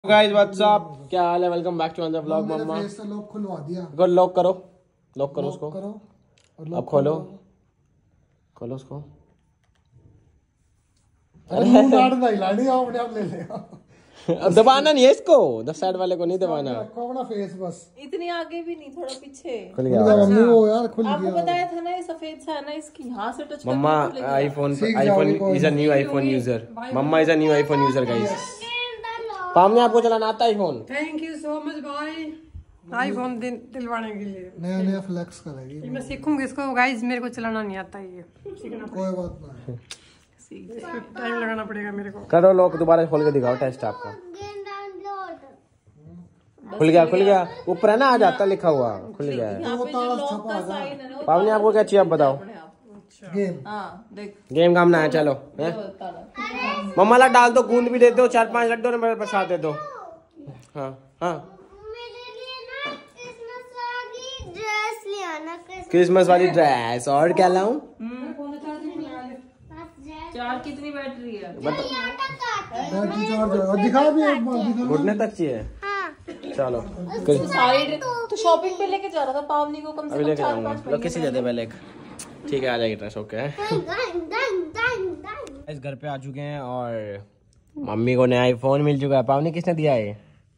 Guys what's up, क्या हाल है? Welcome back to another vlog. मम्मा फेस से लॉक खुलवा दिया। अगर लॉक करो उसको। करो और अब खोलो उसको। अरे मुंह लाड़ लाड़ी अपने आप ले लेगा। अब दबाना नहीं है इसको, 10 साइड वाले को नहीं दबाना। रखो अपना फेस बस। इतनी आगे भी नहीं, थोड़ा पीछे। खुल गया मम्मी वो यार खुल गया। आपको बताया था ना ये सफेद सा है ना, इसकी यहाँ से टच मम्मा iPhone is a new iPhone user. मम्मा is a new iPhone user guys. पाम ने आपको चलाना आता है iPhone? Thank you so much भाई आईफोन दिलवाने के लिए। नया फ्लेक्स करेगी। मैं सीखूंगी इसको गाइस, मेरे को चलाना नहीं आता ये, सीखना कोई बात नहीं, टाइम लगाना पड़ेगा मेरे को। करो लॉक, दोबारा खोल के दिखाओ टेस्ट आपका। खुल गया ऊपर है ना, आ जाता लिखा हुआ, खुल गया है। पाम ने आपको क्या चाहिए आप बताओ? गेम काम ना है, चलो मम्मा ला डाल दो, गूंद भी दे दो, 4-5 लड्डू मेरे प्रसाद दे दो। हाँ क्रिसमस वाली ड्रेस। और क्या लाऊं? चार्ज कितनी बैटरी है? बैटरी चार्ज दिखा भी घुटने तक चाहिए। चलो साइड तो शॉपिंग पे लेके जा रहा था पावनी को, कम से अभी कम लेके 4-5 जाऊंगा। लोग किसी देते पहले, ठीक है आ जाएगी ड्रेस। ओके इस घर पे आ चुके हैं और मम्मी को नया आईफोन मिल चुका है। पावनी किसने दिया है?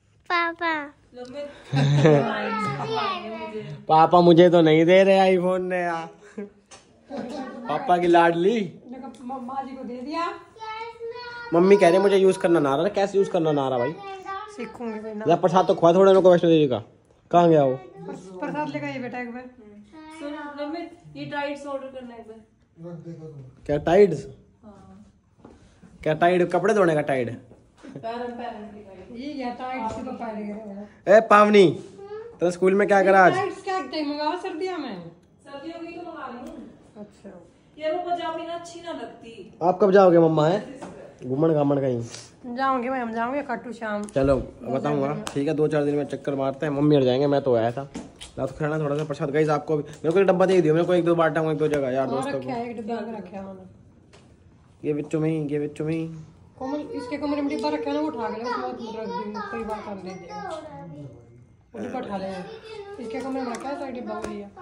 पापा मुझे तो नहीं दे रहे आईफोन नया। पापा की लाडली मम्मा जी को दे दिया। मम्मी कह रहे मुझे यूज करना ना आ रहा। कैसे यूज करना ना आ रहा भाई? सीखूंगी भाई ना। या प्रसाद तो खुआ थोड़े को वैष्णो देवी का। कहाँ गया वो? प्रसाद लेगा ये बेटा एक बार। सुन रमित, ये टाइट्स ऑर्डर करना है एक बार। क्या टाइड्स? क्या टाइड? कपड़े धोने का टाइड? ये क्या टाइट से तो पाएगा। ए पावनी तो स्कूल में क्या करा आज? टाइट्स क्या मंगाओ सर्दियों में? सर्दियों की तो मंगा लूं। अच्छा यार वो पजामी ना अच्छी ना लगती। आप कब जाओगे मम्मा? है घूमन घामन कहीं जाऊंगे भाई, हम जाऊंगे खाटू श्याम। चलो बताऊंगा, ठीक है 2-4 दिन में चक्कर मारते हैं। मम्मी हट जाएंगे, मैं तो आया था। रात को खाना थोड़ा सा प्रसाद गाइस आपको भी। मेरे को एक डब्बा दे दियो, मेरे को 1-2 बांटा हूं 1-2 जगह यार दोस्तों को। एक डिब्बा में रखा है मैंने। ये बिच्चू में कोमल इसके कमरे में डिब्बा रखा है ना, वो उठा के ले, उसमें रख दूंगी, कई बार कर दे देगा वो डिब्बा उठा ले। इसके कमरे में रखा है तो डिब्बा वो लिया।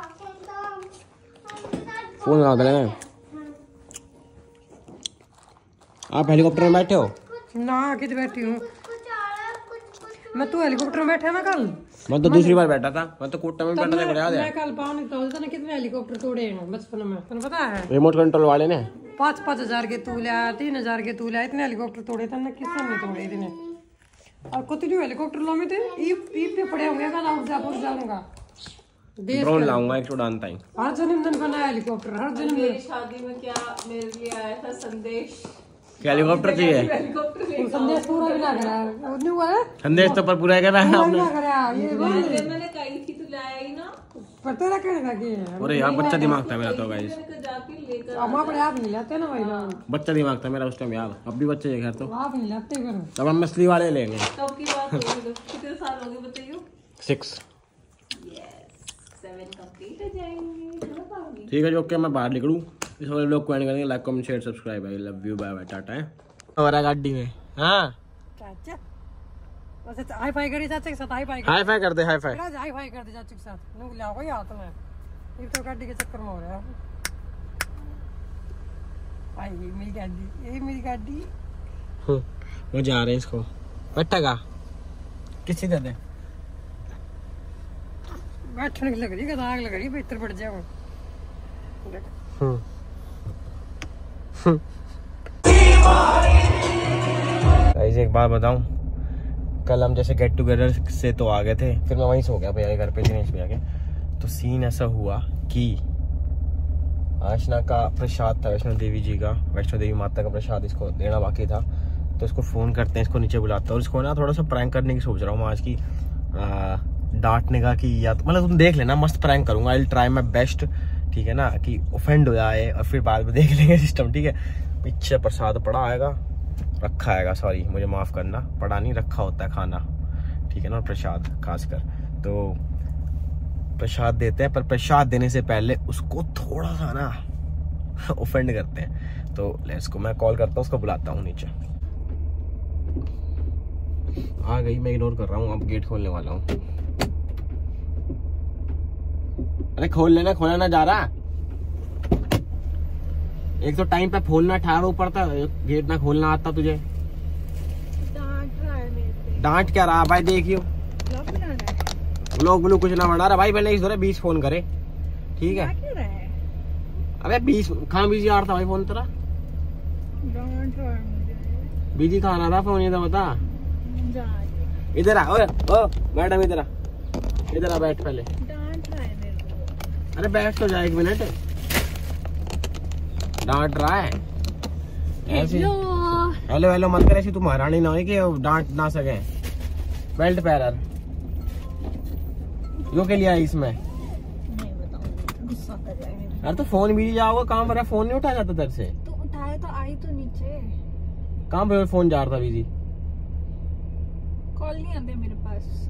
फोन लगा दे। आप हेलीकॉप्टर में बैठे हो ना? किधर बैठी हूँ मैं? तो हेलीकॉप्टर में बैठा ना कल। मैं तो दूसरी बार बैठा था। मैं तो कोटा में बैठा था। याद है मैं कल पानी तोलता ना, कितने हेलीकॉप्टर तोड़े हैं बचपन में, तुम्हें पता है? रिमोट कंट्रोल वाले ने 5-5 हजार के तू लिया, 3 हजार के तू लिया, इतने हेलीकॉप्टर तोड़े थे ना, किसने नहीं तोड़े इतने। और कुछ हेलीकॉप्टर लो में थे ई पे पड़े होंगे का उड़ जाऊंगा। ड्रोन लाऊंगा एक उड़ान टाइम। हर जन्मदिन बनाया हेलीकॉप्टर, हर जन्मदिन। मेरी शादी में क्या मेरे लिए आया था संदेश, हेलीकॉप्टर चाहिए। हेलीकॉप्टर लेकर संदेश पूरा भी ना करा उन्हें हुआ है। संदेश तो पर पूरा कर रहा है आपने। क्या करा ये मैंने कही थी तू लाया ही ना। पता ना कहने लगे। अरे यार बच्चा दिमाग था मेरा तो गाइस। जाके लेकर हम अपने आप नहीं लाते ना भाई लोग। बच्चा दिमाग था मेरा उस टाइम यार। अब भी बच्चे हैं घर तो। आप नहीं लाते फिर। तब हम मछली वाले लेंगे। कब की बात होगी? कितने साल हो गए बताइयो? 6 7 कंप्लीट हो जाएंगे। ठीक है जो ओके मैं बाहर निकलूँ। इस वाले लोग को एंड करेंगे। Like comment share subscribe. I love you, bye bye, टाटा है हमारा गाड़ी में। हाँ चाचा वैसे हाई फाई करी चाचा के साथ, हाई फाई हाई फाई कर दे। हाई फाई कर दे चाचा के साथ। नुक ले आओ हाथ में, ये तो गाड़ी के चक्कर में हो रहा है भाई। मेरी गाड़ी, यही मेरी गाड़ी। वो जा रहे हैं इसको बैठेगा किसी दे दे। बैठने की लग रही है, आग लग रही है, भीतर पड़ जाऊँ। गाइस एक बात बताऊं, कल हम जैसे गेट टुगेदर से तो आ गए थे, फिर मैं वहीं सो गया भैया के घर पे, दिनेश भैया के। तो सीन ऐसा हुआ कि आशना का प्रसाद था वैष्णो देवी जी का, वैष्णो देवी माता का प्रसाद इसको देना बाकी था। तो इसको फ़ोन करते हैं, इसको नीचे बुलाते हैं और इसको ना थोड़ा सा प्रैंक करने की सोच रहा हूँ आज की। डांटने का कि या तो मतलब तुम देख लेना, मस्त प्रैंक करूँगा। I will try my best, ठीक है ना, कि ऑफेंड हो जाए और फिर बाद में देख लेंगे सिस्टम, ठीक है। पीछे प्रसाद पड़ा आएगा, रखा आएगा, सॉरी मुझे माफ़ करना, पड़ा नहीं रखा होता है खाना, ठीक है ना, प्रसाद खासकर। तो प्रसाद देते हैं, पर प्रसाद देने से पहले उसको थोड़ा सा ना ऑफेंड करते हैं। तो लेट्स को, मैं कॉल करता हूँ, उसको बुलाता हूँ नीचे। आ गई, मैं इग्नोर कर रहा हूँ, अब गेट खोलने वाला हूँ। अरे खोल लेना, खोला ना जा रहा। एक तो टाइम पे फोन ना ठहरा ऊपर था, गेट ना खोलना आता तुझे। डांट रहा है मेरे पे। डांट क्या रहा भाई, देखियो ब्लॉग बना रहा है। लोग ब्लू कुछ ना बना रहा भाई, पहले इस दौरे 20 फोन करे, ठीक है। क्या रहा है? अबे 20 कहाँ बिजी आ रहा था भाई फोन तेरा? डांट रहा है मुझे। बिजी कहाँ आ रहा फोन, ये तो बता। जा इधर आ, ओ मैडम इधर आ, इधर आ, बैठ पहले। डांट रहा है मेरे को। अरे बैठ तो जा, 1 मिनट। डांट रहा है ऐसे। हेलो हेलो मत कर ऐसी, तू महारानी ना हो कि डांट ना सके। बेल्ट पैरर यो के लिए आई इसमें। नहीं बताऊंगी, गुस्सा कर रहा है। अरे तो फोन भी जाओगे, कहाँ पर है? फोन नहीं उठाया जाता तेरे से? तो उठाए तो आई तो नीचे। कहाँ पर फोन जा रहा था बिजी? कॉल नहीं आते मेरे पास।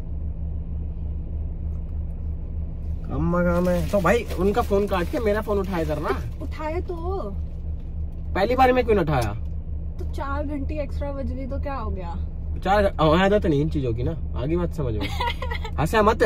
काम है तो भाई उनका फोन काट के मेरा फोन उठाया करना। उठाए तो पहली बार में क्यों न उठाया? तो 4 घंटे एक्स्ट्रा बज गई तो क्या हो गया? 4 आदत नहीं इन चीजों की ना, आगे मत समझ में। हंसा मत,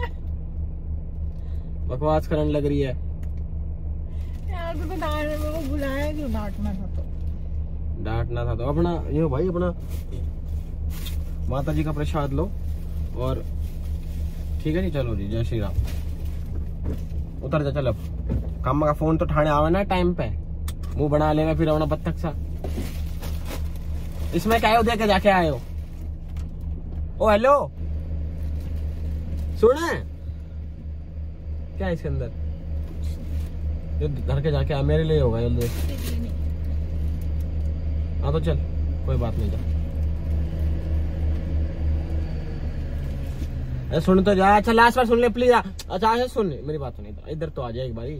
बकवास करने लग रही है यार। तो मेरे को बुलाया क्यों? डांटना था तो डांटना था तो अपना ये भाई, अपना माता जी का प्रसाद लो और ठीक है जी। चलो जी, जय श्री राम। उतर जा, चल अब। काम का फोन तो ठाणे आवे ना टाइम पे, मुंह बना लेना फिर अपना बत्तख सा। इसमें क्या है, दे के जाके आए हो? ओ हेलो, सुन क्या है इसके अंदर? ये घर के जाके आ, मेरे लिए होगा जल्दी। हाँ तो चल, कोई बात नहीं, जा। अरे सुन तो जा, अच्छा लास्ट बार सुन ले प्लीज। अच्छा सुन मेरी बात, सुनी तो इधर तो आ जाए एक बारी।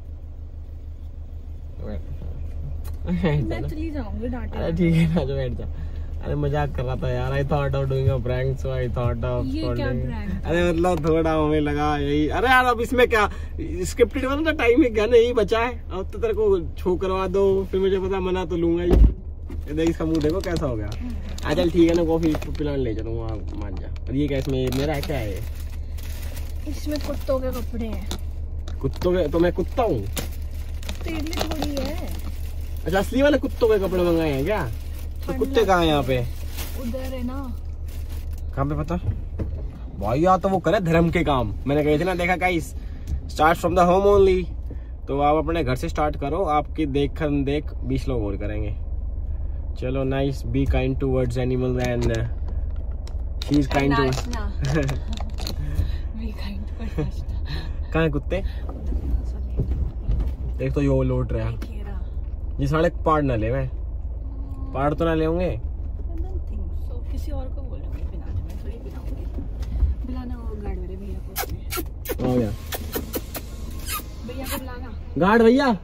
मैं चली जाऊंगी। डांटे अरे ठीक है ना, जो बैठ जा। अरे मजाक कर रहा था यार। I thought of doing a prank, so I thought of ये क्या prank? अरे मतलब थोड़ा हमें लगा यही। अरे यार अब इसमें क्या स्क्रिप्टेड वाला टाइम है क्या? नहीं बचा है अब तो। तेरे को छो करवा दो, फिर मुझे पता मना तो लूंगा ही। देख इसका मुंह देखो कैसा हो गया। चल ठीक है ना, कॉफी पिलाने ले चलूंगा, मान जा। और ये क्या इसमें मेरा है, क्या है? इसमें कुत्तों के कपड़े हैं। कुत्तों के? तो मैं कुत्ता हूँ? तेरे लिए थोड़ी है। अच्छा असली वाले कुत्तों के कपड़े मंगाए हैं क्या? तो कुत्ते कहाँ हैं यहाँ पे? उधर है ना। कहाँ पे पता भाई? यार तो वो करे धर्म के काम। मैंने कही थी ना, देखा guys, start from the home only. तो आप अपने घर से स्टार्ट करो, आपकी देख 20 लोग और करेंगे। चलो nice, be kind towards animal and she is kind too. कहाँ है कुत्ते? देख तो यो लोट रहा है जी। साढ़े पार्ट ना ले, मैं पार्ट तो ना ले होंगे। किसी और को बोलूंगी पिलाने में, थोड़ी पिलाऊंगी। बुलाना वो गार्ड वाले भैया को। हो गया भैया को बुलाना। गार्ड भैया,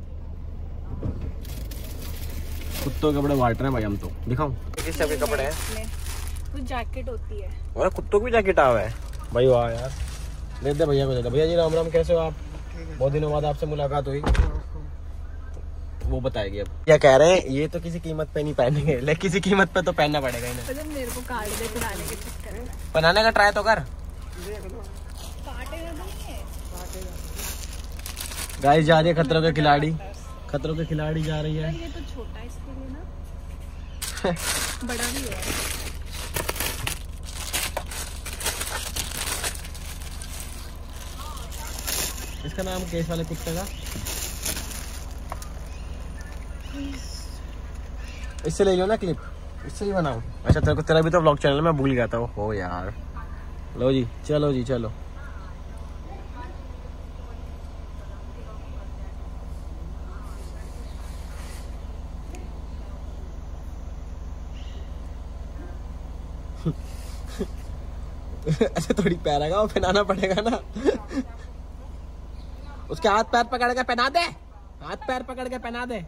कुत्तों के कपड़े बांट रहे हैं भाई हम तो। दिखाऊं किस टाइप के कपड़े हैं? वो जैकेट होती है। और कुत्तों की जैकेट आवा है भाई। वाह यार, दे दे भैया को, दे दे। भैया जी राम राम, कैसे हो आप? बहुत दिनों बाद आपसे मुलाकात हुई। वो बताएगी अब। क्या कह रहे हैं, ये तो किसी कीमत पे नहीं पहनेंगे, लेकिन किसी कीमत पे तो पहनना पड़ेगा इन्हें। मतलब मेरे को काट दे पिलाने के चक्कर में। बनाने का ट्राई तो कर। काटेगा नहीं। गाइस जा रही है खतरों के खिलाड़ी, खतरों के खिलाड़ी जा रही है। ये तो छोटा है इसके लिए ना। बड़ा भी है। इसका नाम केस वाले कुत्ते का, इससे ले लो ना क्लिप, इससे ही बनाओ। अच्छा तेरे को, तेरा भी तो व्लॉग चैनल में भूल गया था। हो यार, लो जी, चलो जी चलो। ऐसे थोड़ी पैर आएगा, वो पहनाना पड़ेगा ना। उसके हाथ पैर पकड़ के पहना दे, हाथ पैर पकड़ के पहना दे।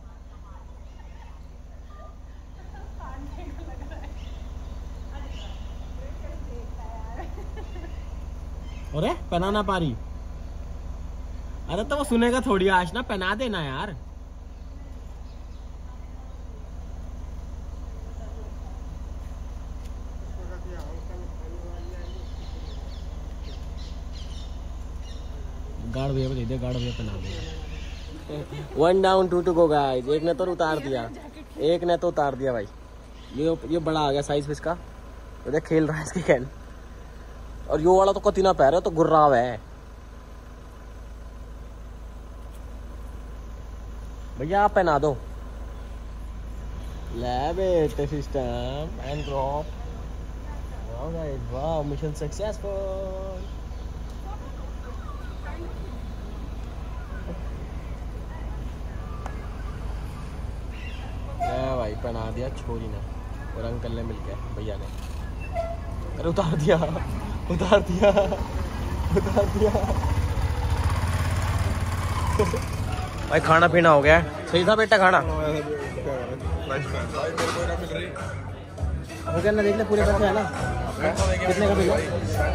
अरे पहना ना पा रही? अरे तो वो सुनेगा थोड़ी आज ना, पहना देना यार। गार्ड भैया दे दे, गार्ड भैया पहना दे। 1 डाउन 2 टू गो गाइस। एक ने तो उतार दिया, एक ने तो उतार दिया भाई। ये बड़ा आ गया साइज इसका, तो देख खेल रहा है इसकी कैन। और यो वाला तो कति ना पैर है, तो गुर्राव है भैया, आप पहना दो। ले बेटे सिस्टम एंड ड्रॉप। वाह गाइस, वाह मिशन सक्सेसफुल। भाई पहना दिया छोरी ने और अंकल ने मिलके, भैया ने। अरे उतार दिया, उतार दिया, उतार दिया। भाई खाना पीना हो गया, सही था बेटा खाना हो गया ना? देख ले पूरे पैसे है ना? कितने का बिल है?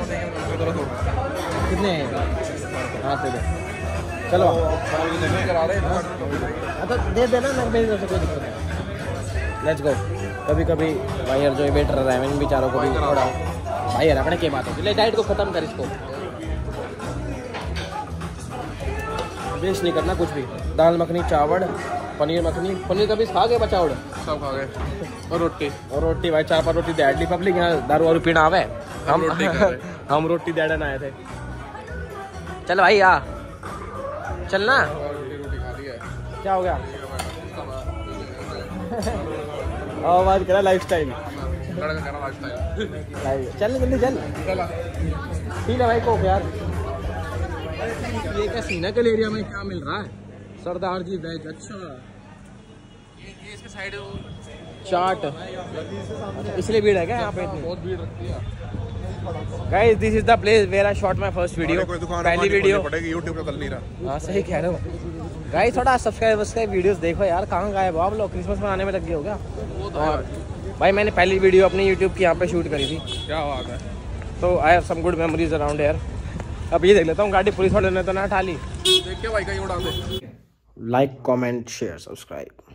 कितने? हाँ दे दे, चलो तो दे देना, मेरी तरफ से कोई दिक्कत नहीं। Let's go. कभी कभी भाई यार जो वेटर रहा है इन बेचारों को भी थोड़ा भाई यार अपने क्या बात होती है। ले डाइट को खत्म कर, इसको वेस्ट नहीं करना कुछ भी। दाल मखनी, चावल, पनीर मखनी, पनीर का भी खा गए बचावड़ सब खा गए, और रोटी भाई 4-5 रोटी दे दी पब्लिक। यहाँ दारू वारू पीना आवे, हम रोटी देने आए थे। चल भाई आ चलना, क्या हो गया? आवाज करा लाइफस्टाइल, चल जल्दी चल, ठीक है भाई को यार। ये क्या सीन है? कल एरिया में क्या मिल रहा है? सरदार जी वेज, अच्छा ये इसके साइड चाट, इसलिए भीड़ है क्या यहाँ पे? बहुत भीड़ रहती है। Guys this is the place where I shot my first video, पहली वीडियो। यूट्यूब पे चल नहीं रहा। हाँ सही कह रहे हो गाइस, थोड़ा सब्सक्राइब वीडियोस देखो यार। कहाँ गए आप लोग? क्रिसमस मनाने में लग गए हो क्या? और भाई मैंने पहली वीडियो अपनी यूट्यूब की यहाँ पे शूट करी थी। क्या बात है। तो I have some good memories around here. अब ये देख लेता हूँ गाड़ी पुलिस वाले ने तो ना उठा ली। देख के भाई कहीं उड़ा दे। Like comment share subscribe.